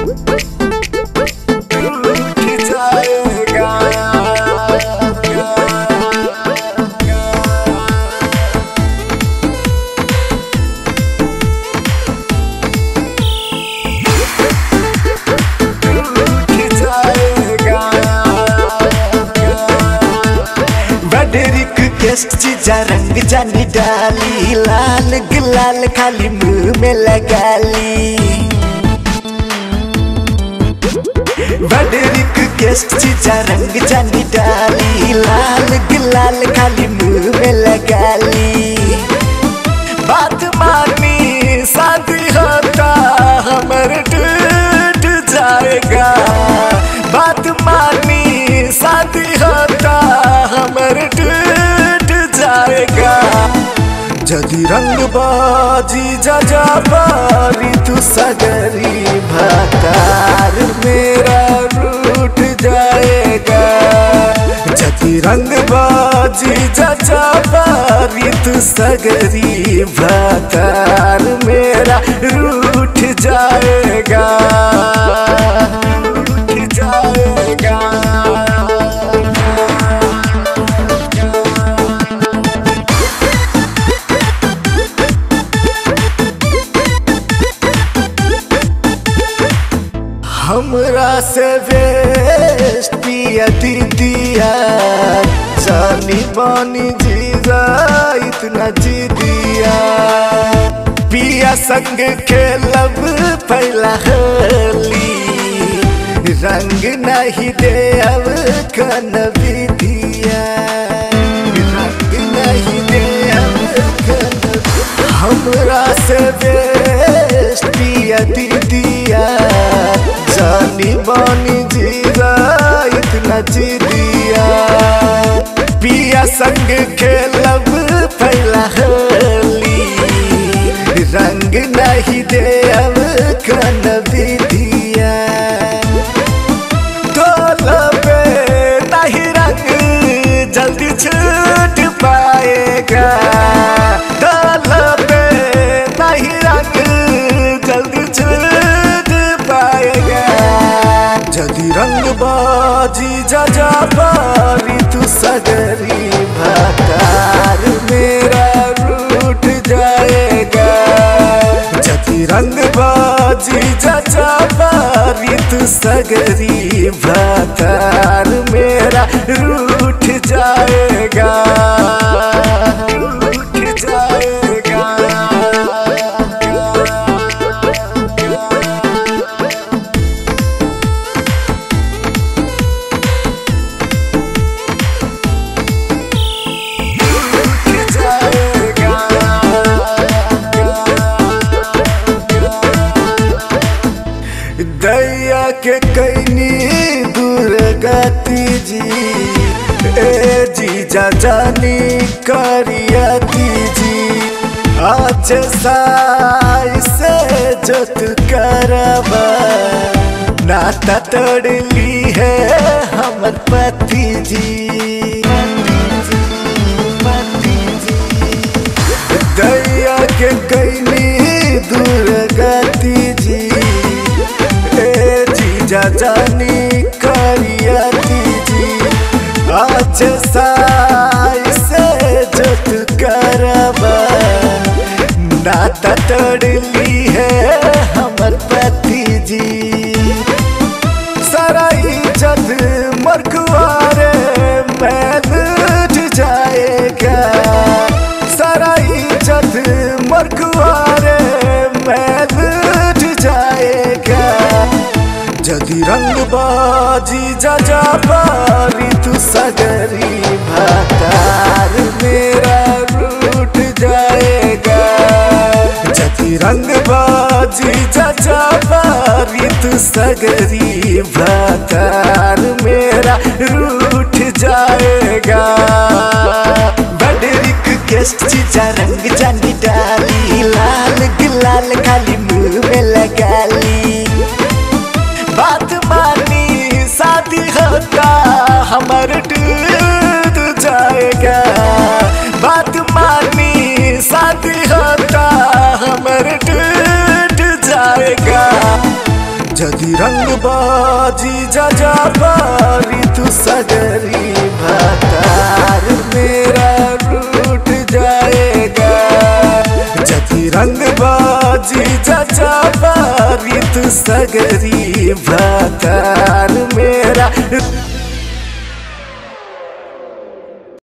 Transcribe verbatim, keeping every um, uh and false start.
चीजा रंग जानी डाली, लाल गुलाल खाली मुंह में लगा ली। बड़रिक गेस्ट चीजा रंग जानी डाली, लाल गुलाल खाली मुंह में लगा ली। बात मानी शादी होता हमर टूट जाएगा, बात मानी शादी होता हमर जदि रंग बाजी जा बारी तू सगरी भतार मेरा रूठ जाएगा। जदि रंग बाजी जा बारी तू सगरी भतार मेरा रूठ जाएगा, रूठ जाएगा। हमरा से वेस्ट पिया दीदिया, जानी बानी जीजा इतना जी दिया। पिया संग खेलब पहला होली, रंग नहीं दे अब कन विधिया, रंग नहीं दे अब कन। हमरा से वेस्ट पिया दीदिया, जानी बानी जीरा इतना जी दिया। पिया संग खेलब पहला होली, रंग नहीं दे अब कन विधिया। तोलबे नहीं रंग जल्दी छूट पाएगा, तोलबे नहीं रंग जल्दी छूट पाएगा। जदि रंग बाजी जा बारी तू सगरी भतार मेरा रूठ जाएगा। जदि रंग बाजी जा बारी तू सगरी भतार मेरा रूठ जाएगा, रूठ जाएगा। दैया के कैनी दुर्गति जी, ए जीजा जानी करियती जी। आज साई से जो तू करबा, नाता तोड़ ली है हमर पति जी, पति जी। दैया के कैनी दुर्गति जी, जीजा जानी करियती जी। आज साई से जो तू करबा, नाता तोड़ ली है हमर पति जी। सारा इज्जत मरकुआरे में लूट जाएगा, सारा इज्जत मरकुआरे में लूट जाएगा। जदि रंग बाजी जा बारी तू सगरी भतार मेरा रूठ जाएगा। जदि रंग बाजी जा बारी तू सगरी भतार मेरा रूठ जाएगा। बड़रिक गेस्ट चीजा रंग जानी डाली, लाल गुलाल खाली मुंह में लगा ली। बात मानी शादी होता हमर टूट जाएगा, बात मानी शादी होता हमर टूट जाएगा। जदि जदि रंग बाजी जा जा बारी तू सगरी भातार मेरा रूठ जाएगा। जदि रंग बाजी जा जा बारी तू सगरी भातार